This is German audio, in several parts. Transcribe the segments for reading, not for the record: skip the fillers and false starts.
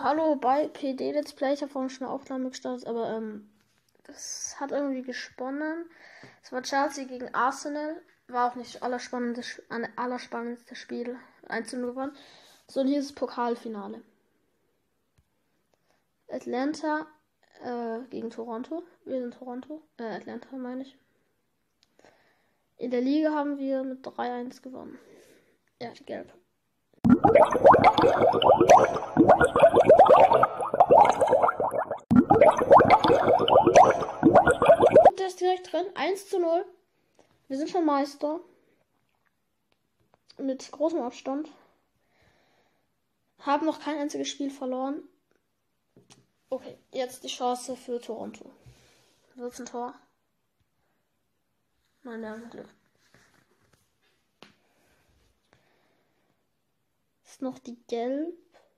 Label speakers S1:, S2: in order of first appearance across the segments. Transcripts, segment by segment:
S1: Hallo bei PD Let's Play. Ich habe vorhin schon eine Aufnahme gestartet, aber das hat irgendwie gesponnen. Es war Chelsea gegen Arsenal. War auch nicht das allerspannendste Spiel. 1:0 gewonnen. So, und hier ist das Pokalfinale. Atlanta gegen Toronto. Wir sind Toronto. Atlanta meine ich. In der Liga haben wir mit 3:1 gewonnen. Ja, gelb. Der ist direkt drin. 1:0. Wir sind schon Meister. Mit großem Abstand. Haben noch kein einziges Spiel verloren. Okay, jetzt die Chance für Toronto. Wird's ein Tor? Nein, wir haben Glück. Ist noch die Gelb.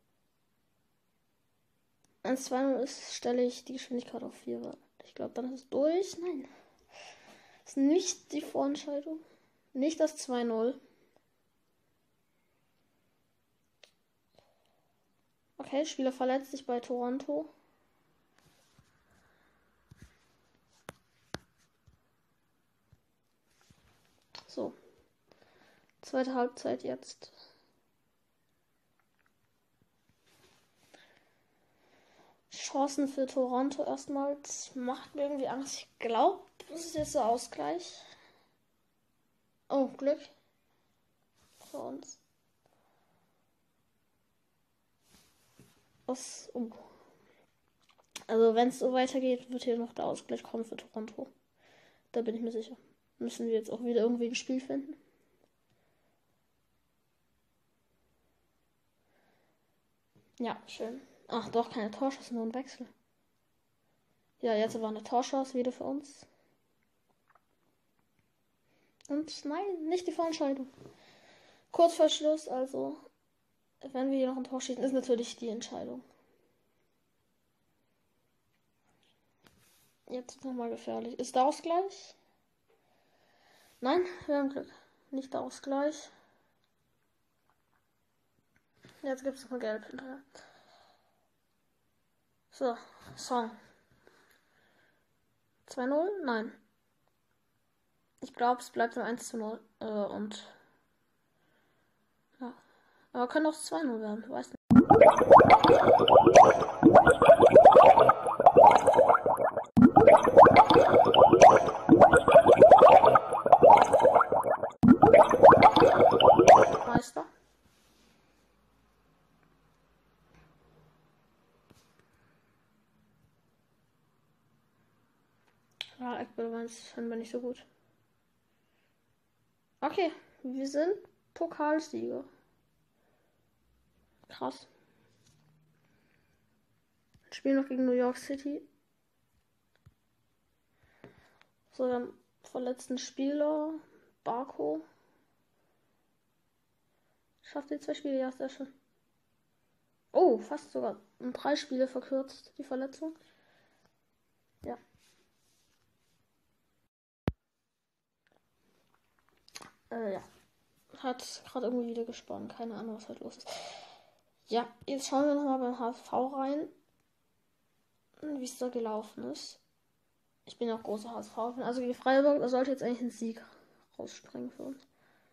S1: 1:2 ist, stelle ich die Geschwindigkeit auf 4. Ich glaube, dann ist es durch. Nein. Ist nicht die Vorentscheidung. Nicht das 2:0. Okay, Spieler verletzt sich bei Toronto. So. Zweite Halbzeit jetzt. Chancen für Toronto erstmals. Macht mir irgendwie Angst. Ich glaube, das ist jetzt der Ausgleich. Oh, Glück. Für uns. Was? Oh. Also, wenn es so weitergeht, wird hier noch der Ausgleich kommen für Toronto. Da bin ich mir sicher. Müssen wir jetzt auch wieder irgendwie ein Spiel finden. Ja, schön. Ach, doch, keine Torschüsse, nur ein Wechsel. Ja, jetzt war eine Torschance wieder für uns. Und nein, nicht die Vorentscheidung. Kurz vor Schluss, also, wenn wir hier noch ein Tor schießen, ist natürlich die Entscheidung. Jetzt nochmal gefährlich. Ist der Ausgleich? Nein, wir haben Glück. Nicht der Ausgleich. Jetzt gibt es noch mal Gelb hinterher. So, Song. 2:0? Nein. Ich glaube, es bleibt nur 1:0. Und. Ja. Aber kann auch 2:0 werden. Weiß nicht. Meister. Ja, Eckballweins finden wir nicht so gut. Okay, wir sind Pokalsieger. Krass. Spielen noch gegen New York City. So, dann verletzten Spieler. Barco. Schafft die 2 Spiele, ja, sehr schön. Oh, fast sogar. Um 3 Spiele verkürzt, die Verletzung. Ja. Ja. Hat gerade irgendwie wieder gesponnen. Keine Ahnung, was halt los ist. Ja, jetzt schauen wir nochmal beim HSV rein, wie es da gelaufen ist. Ich bin auch großer HSV-Fan. Also gegen Freiburg, da sollte jetzt eigentlich ein Sieg rausspringen für uns.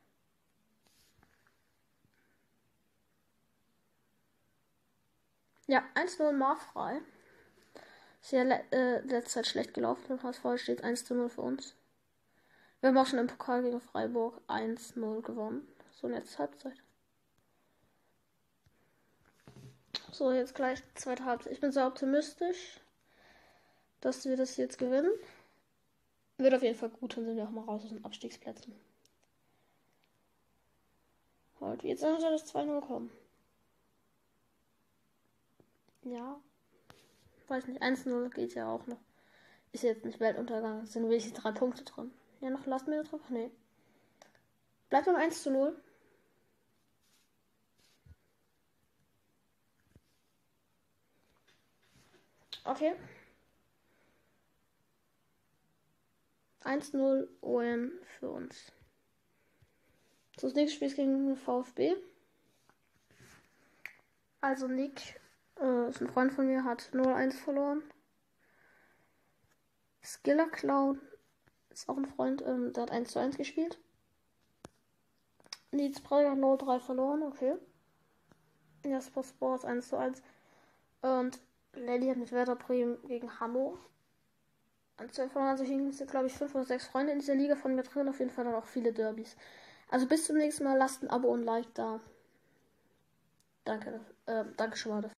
S1: Ja, 1:0 Marfrei. Ist ja letzte Zeit schlecht gelaufen. Beim HSV steht 1:0 für uns. Wir haben auch schon im Pokal gegen Freiburg 1:0 gewonnen. So, und jetzt Halbzeit. So, jetzt gleich zweite Halbzeit. Ich bin sehr optimistisch, dass wir das jetzt gewinnen. Wird auf jeden Fall gut, dann sind wir auch mal raus aus den Abstiegsplätzen. Und jetzt soll das 2:0 kommen. Ja. Weiß nicht, 1:0 geht ja auch noch. Ist jetzt nicht Weltuntergang, es sind nur wenigstens 3 Punkte drin. Ja, noch Last Minute drauf? Nee. Bleibt nur 1:0. Okay. 1:0 OM für uns. So, das nächste Spiel ist gegen den VfB. Also Nick Ist ein Freund von mir, hat 0-1 verloren. Skiller Clown ist auch ein Freund, der hat 1-1 gespielt. Needs Prager 0-3 verloren, okay. Jasper Sports 1-1. Und Lelly hat mit Werder Bremen gegen Hamburg 1-2 verloren. Also hier sind, glaube ich, 5 oder 6 Freunde in dieser Liga von mir drin. Auf jeden Fall dann auch viele Derbys. Also bis zum nächsten Mal. Lasst ein Abo und ein Like da. Danke schon mal dafür.